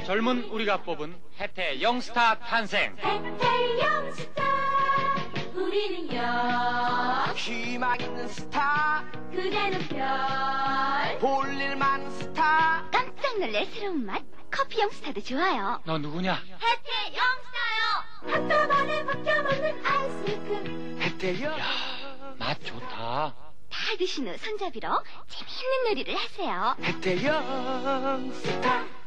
젊은 우리가 뽑은 혜태 영스타 탄생. 혜태 영스타, 우리는 영. 희망 있는 스타, 그대는 별. 볼일 많은 스타. 깜짝 놀랄 새로운 맛 커피 영스타도 좋아요. 너 누구냐? 혜태 영스타요. 핫도그만에 바뀌어 먹는 아이스크림. 혜태영. 야, 맛 좋다. 다 드신 후 손잡이로 재미있는 놀이를 하세요. 혜태영 스타.